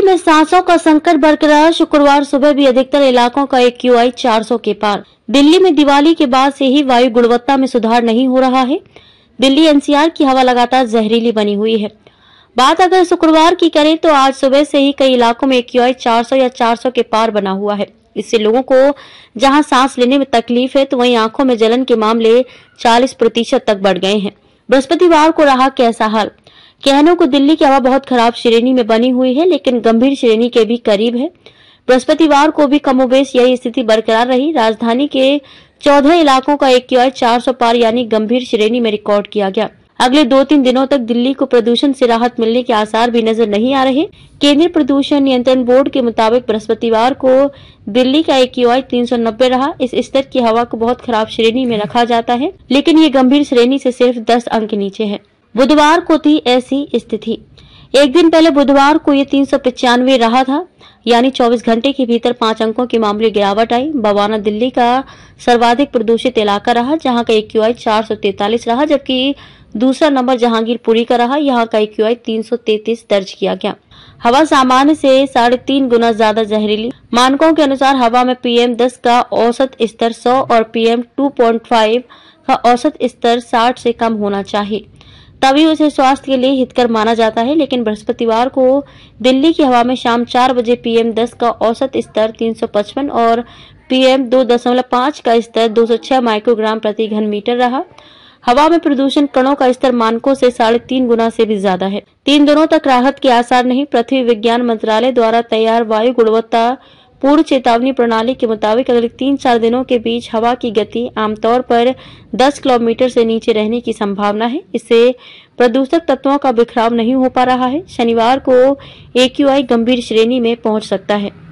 में सांसों का संकट बरकरार, शुक्रवार सुबह भी अधिकतर इलाकों का AQI 400 के पार। दिल्ली में दिवाली के बाद से ही वायु गुणवत्ता में सुधार नहीं हो रहा है। दिल्ली NCR की हवा लगातार जहरीली बनी हुई है। बात अगर शुक्रवार की करें तो आज सुबह से ही कई इलाकों में AQI 400 या 400 के पार बना हुआ है। इससे लोगों को जहां सांस लेने में तकलीफ है तो वहीं आंखों में जलन के मामले 40% तक बढ़ गए हैं। बृहस्पतिवार को रहा कैसा हाल? कहने को दिल्ली की हवा बहुत खराब श्रेणी में बनी हुई है, लेकिन गंभीर श्रेणी के भी करीब है। बृहस्पतिवार को भी कमोबेश यही स्थिति बरकरार रही। राजधानी के 14 इलाकों का AQI 400 पार यानी गंभीर श्रेणी में रिकॉर्ड किया गया। अगले 2-3 दिनों तक दिल्ली को प्रदूषण से राहत मिलने के आसार भी नजर नहीं आ रहे। केंद्रीय प्रदूषण नियंत्रण बोर्ड के मुताबिक बृहस्पतिवार को दिल्ली का AQI 390 रहा। इस स्तर की हवा को बहुत खराब श्रेणी में रखा जाता है, लेकिन ये गंभीर श्रेणी से सिर्फ 10 अंक नीचे है। बुधवार को थी ऐसी स्थिति। एक दिन पहले बुधवार को ये 395 रहा था, यानी 24 घंटे के भीतर 5 अंकों की मामूली गिरावट आई। बवाना दिल्ली का सर्वाधिक प्रदूषित इलाका रहा, जहां का AQI 443 रहा, जबकि दूसरा नंबर जहांगीरपुरी का रहा। यहाँ का AQI 333 दर्ज किया गया। हवा सामान्य से 3.5 गुना ज्यादा जहरीली। मानकों के अनुसार हवा में PM10 का औसत स्तर 100 और PM 2.5 का औसत स्तर 60 से कम होना चाहिए, तभी उसे स्वास्थ्य के लिए हितकर माना जाता है। लेकिन बृहस्पतिवार को दिल्ली की हवा में शाम 4 बजे PM10 का औसत स्तर 355 और PM 2.5 का स्तर 206 माइक्रोग्राम प्रति घन मीटर रहा। हवा में प्रदूषण कणों का स्तर मानकों से 3.5 गुना से भी ज्यादा है। 3 दिनों तक राहत के आसार नहीं। पृथ्वी विज्ञान मंत्रालय द्वारा तैयार वायु गुणवत्ता पूर्व चेतावनी प्रणाली के मुताबिक अगले 3-4 दिनों के बीच हवा की गति आमतौर पर 10 किलोमीटर से नीचे रहने की संभावना है। इससे प्रदूषक तत्वों का बिखराव नहीं हो पा रहा है। शनिवार को AQI गंभीर श्रेणी में पहुंच सकता है।